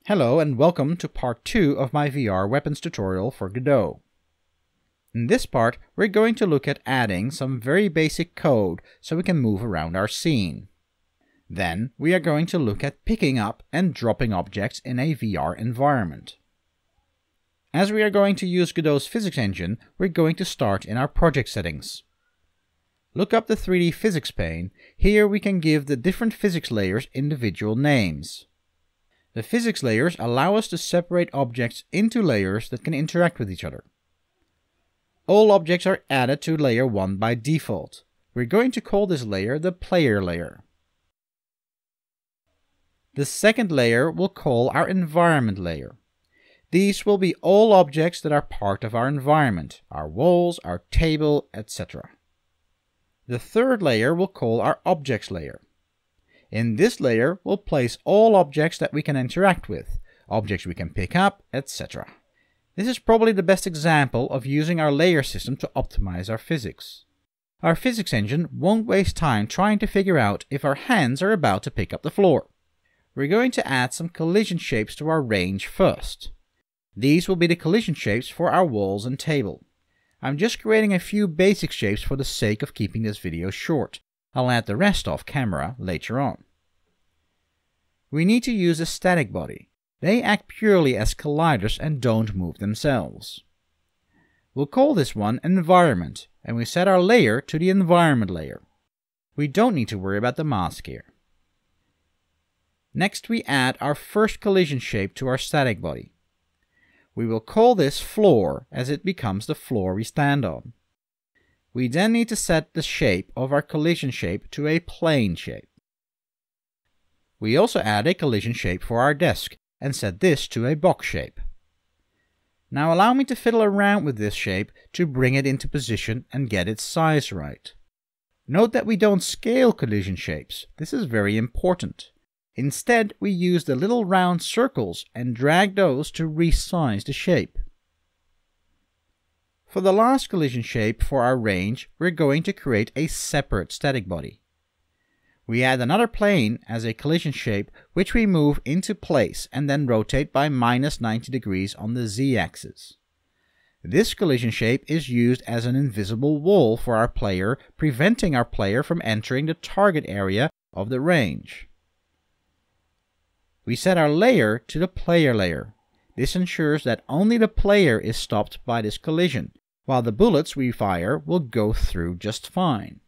Hello and welcome to part 2 of my VR weapons tutorial for Godot. In this part, we're going to look at adding some very basic code so we can move around our scene. Then, we are going to look at picking up and dropping objects in a VR environment. As we are going to use Godot's physics engine, we're going to start in our project settings. Look up the 3D physics pane. Here we can give the different physics layers individual names. The physics layers allow us to separate objects into layers that can interact with each other. All objects are added to layer 1 by default. We're going to call this layer the player layer. The second layer we'll call our environment layer. These will be all objects that are part of our environment, our walls, our table, etc. The third layer we'll call our objects layer. In this layer, we'll place all objects that we can interact with, objects we can pick up, etc. This is probably the best example of using our layer system to optimize our physics. Our physics engine won't waste time trying to figure out if our hands are about to pick up the floor. We're going to add some collision shapes to our range first. These will be the collision shapes for our walls and table. I'm just creating a few basic shapes for the sake of keeping this video short. I'll add the rest off camera later on. We need to use a static body. They act purely as colliders and don't move themselves. We'll call this one environment, and we set our layer to the environment layer. We don't need to worry about the mask here. Next we add our first collision shape to our static body. We will call this floor as it becomes the floor we stand on. We then need to set the shape of our collision shape to a plane shape. We also add a collision shape for our desk and set this to a box shape. Now allow me to fiddle around with this shape to bring it into position and get its size right. Note that we don't scale collision shapes. This is very important. Instead, we use the little round circles and drag those to resize the shape. For the last collision shape for our range, we're going to create a separate static body. We add another plane as a collision shape, which we move into place and then rotate by -90 degrees on the z-axis. This collision shape is used as an invisible wall for our player, preventing our player from entering the target area of the range. We set our layer to the player layer. This ensures that only the player is stopped by this collision, while the bullets we fire will go through just fine.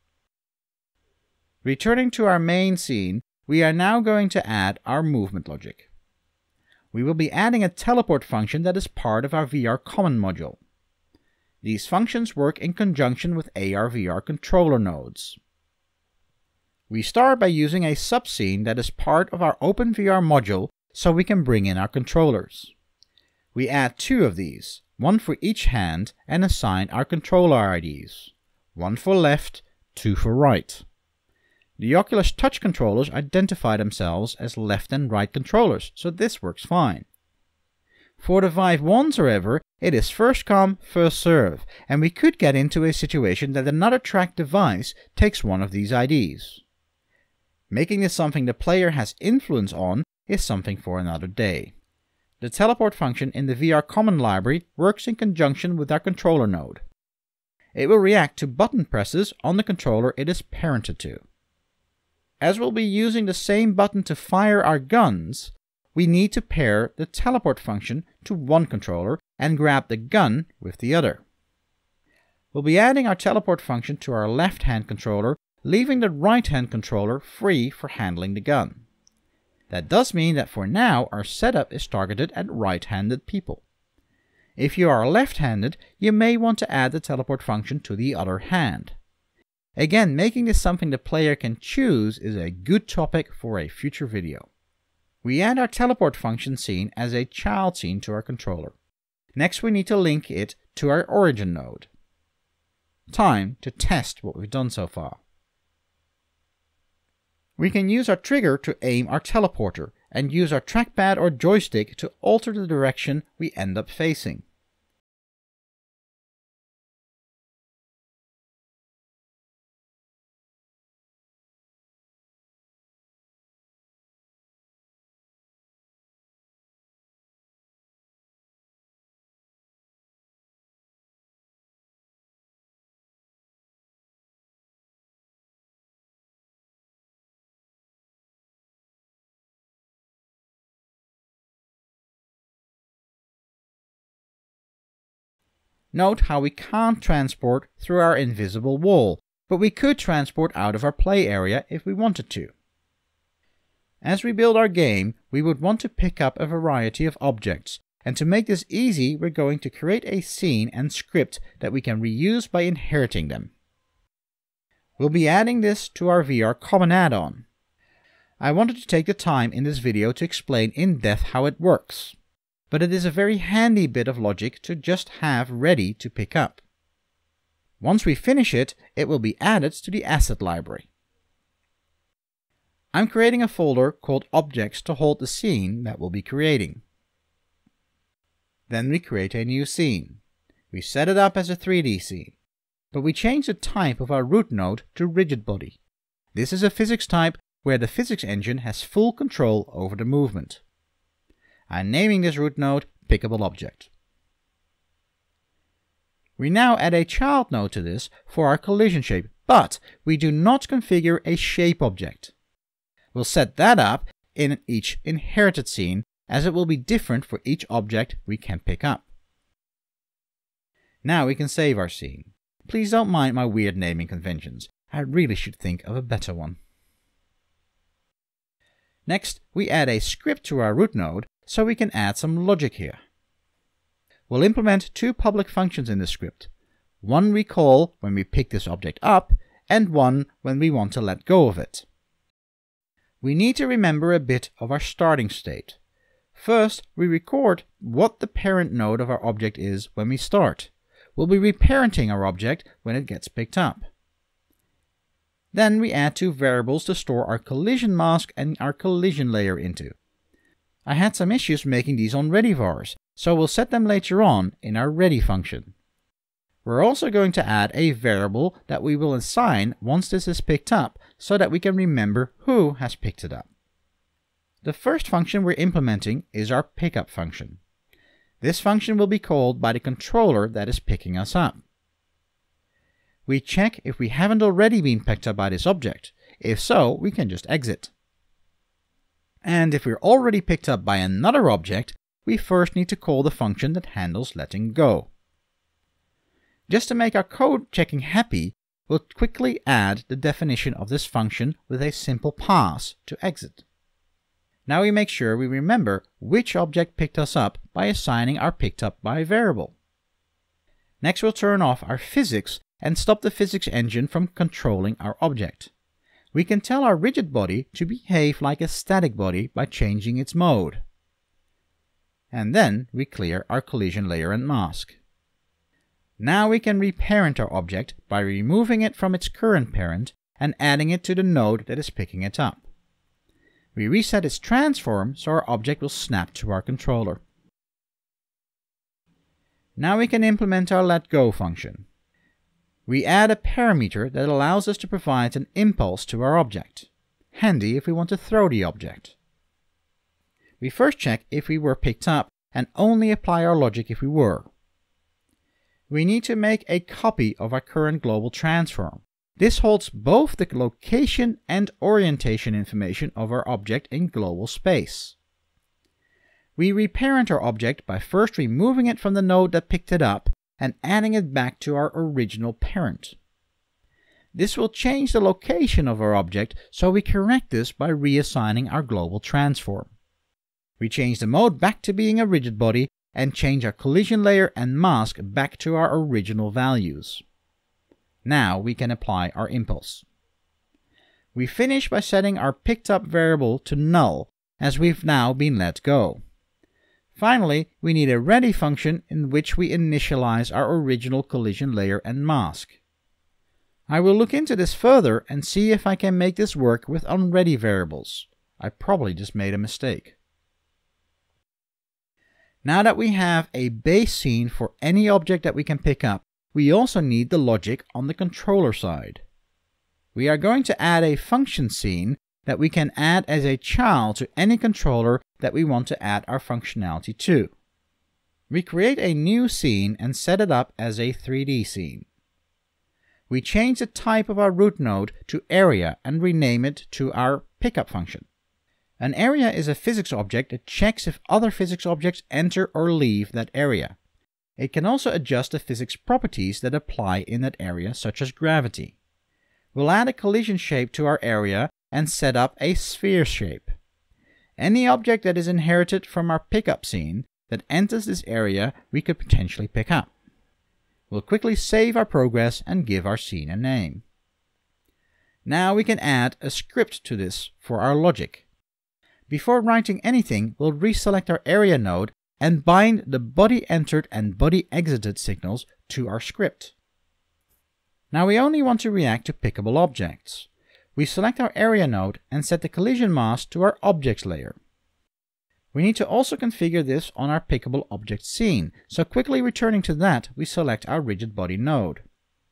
Returning to our main scene, we are now going to add our movement logic. We will be adding a teleport function that is part of our VR common module. These functions work in conjunction with AR/VR controller nodes. We start by using a subscene that is part of our OpenVR module so we can bring in our controllers. We add 2 of these, one for each hand, and assign our controller IDs. 1 for left, 2 for right. The Oculus Touch controllers identify themselves as left and right controllers, so this works fine. For the Vive ones, however, it is first come, first serve, and we could get into a situation that another tracked device takes one of these IDs. Making this something the player has influence on is something for another day. The teleport function in the VR Common library works in conjunction with our controller node. It will react to button presses on the controller it is parented to. As we'll be using the same button to fire our guns, we need to pair the teleport function to one controller and grab the gun with the other. We'll be adding our teleport function to our left-hand controller, leaving the right-hand controller free for handling the gun. That does mean that for now our setup is targeted at right-handed people. If you are left-handed, you may want to add the teleport function to the other hand. Again, making this something the player can choose is a good topic for a future video. We add our teleport function scene as a child scene to our controller. Next we need to link it to our origin node. Time to test what we've done so far. We can use our trigger to aim our teleporter and use our trackpad or joystick to alter the direction we end up facing. Note how we can't transport through our invisible wall, but we could transport out of our play area if we wanted to. As we build our game, we would want to pick up a variety of objects, and to make this easy, we're going to create a scene and script that we can reuse by inheriting them. We'll be adding this to our VR Common add-on. I wanted to take the time in this video to explain in depth how it works, but it is a very handy bit of logic to just have ready to pick up. Once we finish it, it will be added to the asset library. I'm creating a folder called Objects to hold the scene that we'll be creating. Then we create a new scene. We set it up as a 3D scene, but we change the type of our root node to rigidbody. This is a physics type where the physics engine has full control over the movement. I'm naming this root node Pickable Object. We now add a child node to this for our collision shape, but we do not configure a shape object. We'll set that up in each inherited scene, as it will be different for each object we can pick up. Now we can save our scene. Please don't mind my weird naming conventions. I really should think of a better one. Next, we add a script to our root node so we can add some logic here. We'll implement two public functions in the script. One we call when we pick this object up, and one when we want to let go of it. We need to remember a bit of our starting state. First, we record what the parent node of our object is when we start. We'll be reparenting our object when it gets picked up. Then we add two variables to store our collision mask and our collision layer into. I had some issues making these on ready vars, so we'll set them later on in our ready function. We're also going to add a variable that we will assign once this is picked up, so that we can remember who has picked it up. The first function we're implementing is our pickup function. This function will be called by the controller that is picking us up. We check if we haven't already been picked up by this object. If so, we can just exit. And if we're already picked up by another object, we first need to call the function that handles letting go. Just to make our code checking happy, we'll quickly add the definition of this function with a simple pass to exit. Now we make sure we remember which object picked us up by assigning our picked up by variable. Next, we'll turn off our physics and stop the physics engine from controlling our object. We can tell our rigid body to behave like a static body by changing its mode. And then we clear our collision layer and mask. Now we can reparent our object by removing it from its current parent and adding it to the node that is picking it up. We reset its transform so our object will snap to our controller. Now we can implement our letGo function. We add a parameter that allows us to provide an impulse to our object. Handy if we want to throw the object. We first check if we were picked up and only apply our logic if we were. We need to make a copy of our current global transform. This holds both the location and orientation information of our object in global space. We reparent our object by first removing it from the node that picked it up and adding it back to our original parent. This will change the location of our object, so we correct this by reassigning our global transform. We change the mode back to being a rigid body and change our collision layer and mask back to our original values. Now we can apply our impulse. We finish by setting our picked up variable to null, as we've now been let go. Finally, we need a ready function in which we initialize our original collision layer and mask. I will look into this further and see if I can make this work with unready variables. I probably just made a mistake. Now that we have a base scene for any object that we can pick up, we also need the logic on the controller side. We are going to add a function scene that we can add as a child to any controller that we want to add our functionality to. We create a new scene and set it up as a 3D scene. We change the type of our root node to area and rename it to our pickup function. An area is a physics object that checks if other physics objects enter or leave that area. It can also adjust the physics properties that apply in that area, such as gravity. We'll add a collision shape to our area and set up a sphere shape. Any object that is inherited from our pickup scene that enters this area we could potentially pick up. We'll quickly save our progress and give our scene a name. Now we can add a script to this for our logic. Before writing anything, we'll reselect our area node and bind the body entered and body exited signals to our script. Now we only want to react to pickable objects. We select our area node and set the collision mask to our objects layer. We need to also configure this on our pickable object scene, so quickly returning to that, we select our rigid body node.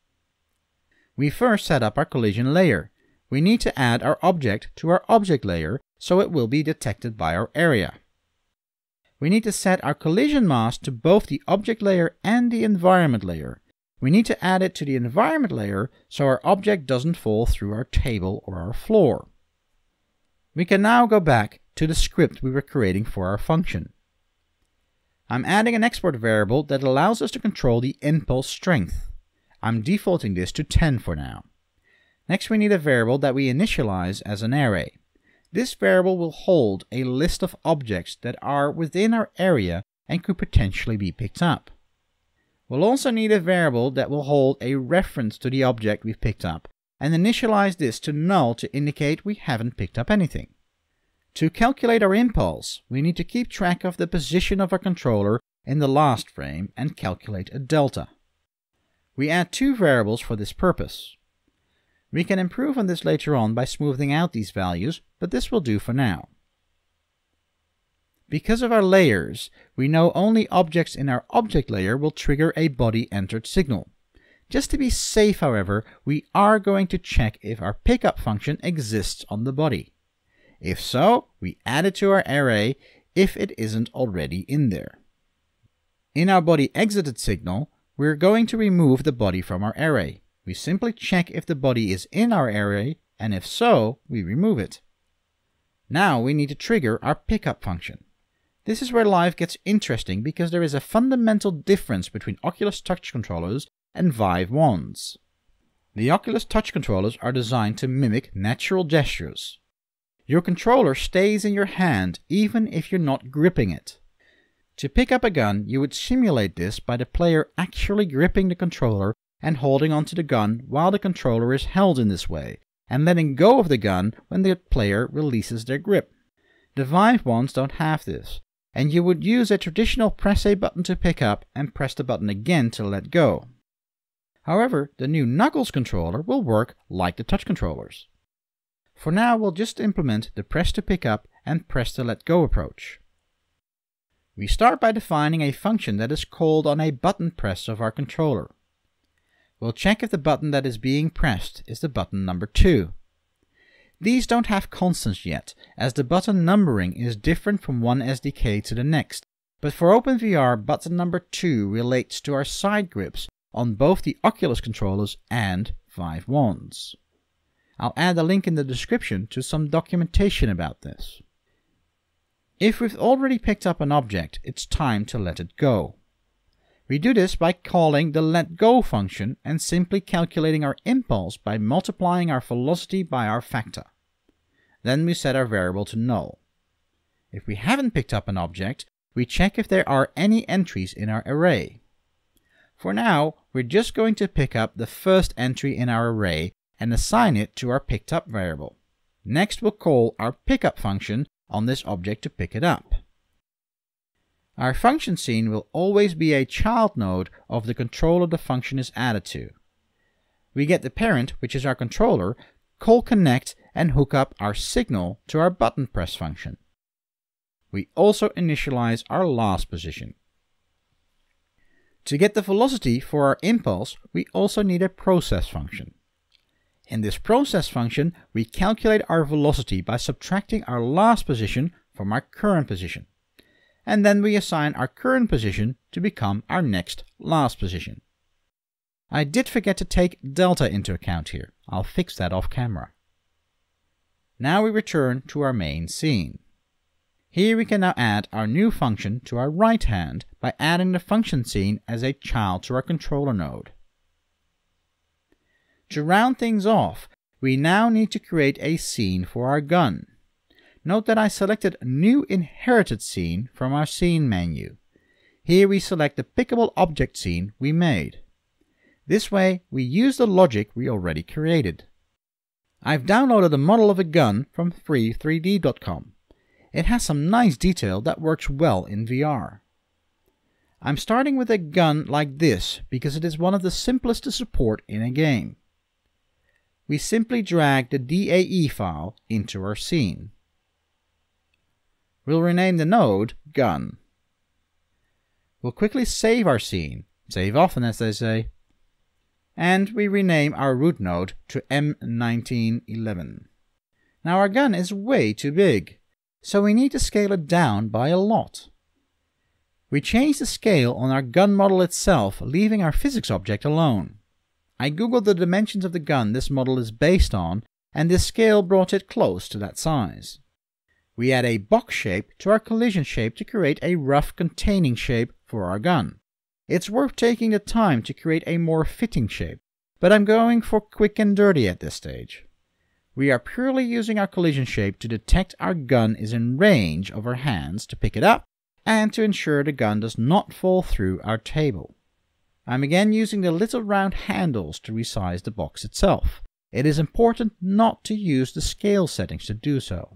We first set up our collision layer. We need to add our object to our object layer so it will be detected by our area. We need to set our collision mask to both the object layer and the environment layer. We need to add it to the environment layer so our object doesn't fall through our table or our floor. We can now go back to the script we were creating for our function. I'm adding an export variable that allows us to control the impulse strength. I'm defaulting this to 10 for now. Next we need a variable that we initialize as an array. This variable will hold a list of objects that are within our area and could potentially be picked up. We'll also need a variable that will hold a reference to the object we've picked up and initialize this to null to indicate we haven't picked up anything. To calculate our impulse, we need to keep track of the position of our controller in the last frame and calculate a delta. We add two variables for this purpose. We can improve on this later on by smoothing out these values, but this will do for now. Because of our layers, we know only objects in our object layer will trigger a body entered signal. Just to be safe, however, we are going to check if our pickup function exists on the body. If so, we add it to our array if it isn't already in there. In our body exited signal, we're going to remove the body from our array. We simply check if the body is in our array, and if so, we remove it. Now we need to trigger our pickup function. This is where life gets interesting because there is a fundamental difference between Oculus touch controllers and Vive ones. The Oculus touch controllers are designed to mimic natural gestures. Your controller stays in your hand even if you're not gripping it. To pick up a gun, you would simulate this by the player actually gripping the controller and holding onto the gun while the controller is held in this way, and letting go of the gun when the player releases their grip. The Vive ones don't have this, and you would use a traditional press a button to pick up and press the button again to let go. However, the new Knuckles controller will work like the touch controllers. For now, we'll just implement the press to pick up and press to let go approach. We start by defining a function that is called on a button press of our controller. We'll check if the button that is being pressed is the button number 2. These don't have constants yet, as the button numbering is different from one SDK to the next, but for OpenVR, button number 2 relates to our side grips on both the Oculus controllers and Vive ones. I'll add a link in the description to some documentation about this. If we've already picked up an object, it's time to let it go. We do this by calling the letGo function and simply calculating our impulse by multiplying our velocity by our factor. Then we set our variable to null. If we haven't picked up an object, we check if there are any entries in our array. For now, we're just going to pick up the first entry in our array and assign it to our picked up variable. Next, we'll call our pickup function on this object to pick it up. Our function scene will always be a child node of the controller the function is added to. We get the parent, which is our controller, call connect and hook up our signal to our button press function. We also initialize our last position. To get the velocity for our impulse, we also need a process function. In this process function, we calculate our velocity by subtracting our last position from our current position. And then we assign our current position to become our next last position. I did forget to take delta into account here. I'll fix that off camera. Now we return to our main scene. Here we can now add our new function to our right hand by adding the function scene as a child to our controller node. To round things off, we now need to create a scene for our gun. Note that I selected New Inherited Scene from our Scene menu. Here we select the pickable object scene we made. This way we use the logic we already created. I've downloaded a model of a gun from free3d.com. It has some nice detail that works well in VR. I'm starting with a gun like this because it is one of the simplest to support in a game. We simply drag the DAE file into our scene. We'll rename the node Gun. We'll quickly save our scene, save often as they say, and we rename our root node to M1911. Now our gun is way too big, so we need to scale it down by a lot. We change the scale on our gun model itself, leaving our physics object alone. I googled the dimensions of the gun this model is based on, and this scale brought it close to that size. We add a box shape to our collision shape to create a rough containing shape for our gun. It's worth taking the time to create a more fitting shape, but I'm going for quick and dirty at this stage. We are purely using our collision shape to detect our gun is in range of our hands to pick it up and to ensure the gun does not fall through our table. I'm again using the little round handles to resize the box itself. It is important not to use the scale settings to do so.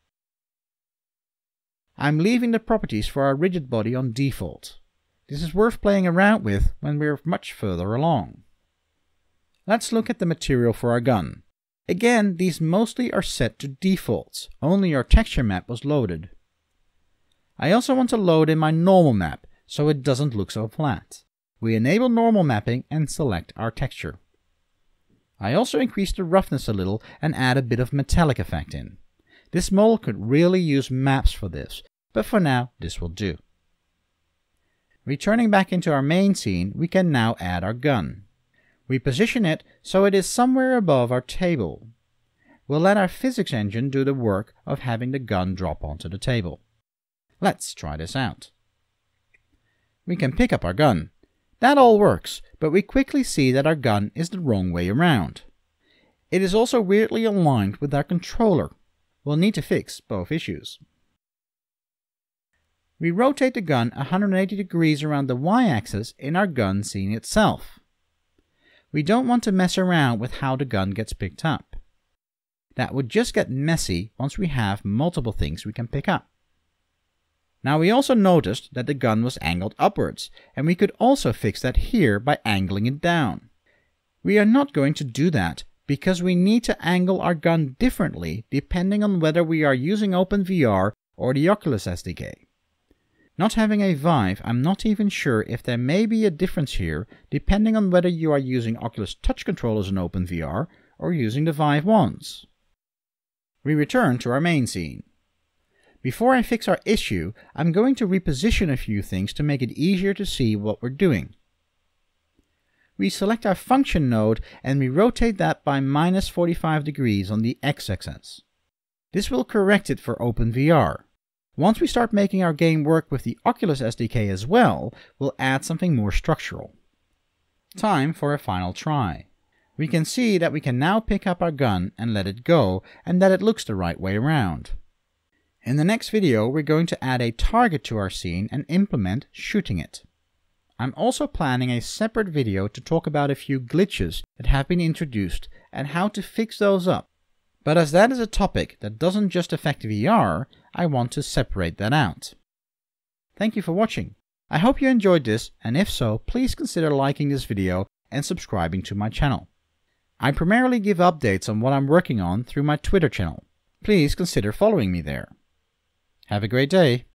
I'm leaving the properties for our rigid body on default. This is worth playing around with when we're much further along. Let's look at the material for our gun. Again, these mostly are set to defaults, only our texture map was loaded. I also want to load in my normal map, so it doesn't look so flat. We enable normal mapping and select our texture. I also increase the roughness a little and add a bit of metallic effect in. This model could really use maps for this, but for now this will do. Returning back into our main scene, we can now add our gun. We position it so it is somewhere above our table. We'll let our physics engine do the work of having the gun drop onto the table. Let's try this out. We can pick up our gun. That all works, but we quickly see that our gun is the wrong way around. It is also weirdly aligned with our controller. We'll need to fix both issues. We rotate the gun 180 degrees around the y-axis in our gun scene itself. We don't want to mess around with how the gun gets picked up. That would just get messy once we have multiple things we can pick up. Now we also noticed that the gun was angled upwards, and we could also fix that here by angling it down. We are not going to do that because we need to angle our gun differently depending on whether we are using OpenVR or the Oculus SDK. Not having a Vive, I'm not even sure if there may be a difference here depending on whether you are using Oculus touch controllers in OpenVR or using the Vive ones. We return to our main scene. Before I fix our issue, I'm going to reposition a few things to make it easier to see what we're doing. We select our function node and we rotate that by -45 degrees on the x-axis. This will correct it for OpenVR. Once we start making our game work with the Oculus SDK as well, we'll add something more structural. Time for a final try. We can see that we can now pick up our gun and let it go, and that it looks the right way around. In the next video, we're going to add a target to our scene and implement shooting it. I'm also planning a separate video to talk about a few glitches that have been introduced and how to fix those up. But as that is a topic that doesn't just affect VR, I want to separate that out. Thank you for watching. I hope you enjoyed this, and if so, please consider liking this video and subscribing to my channel. I primarily give updates on what I'm working on through my Twitter channel. Please consider following me there. Have a great day.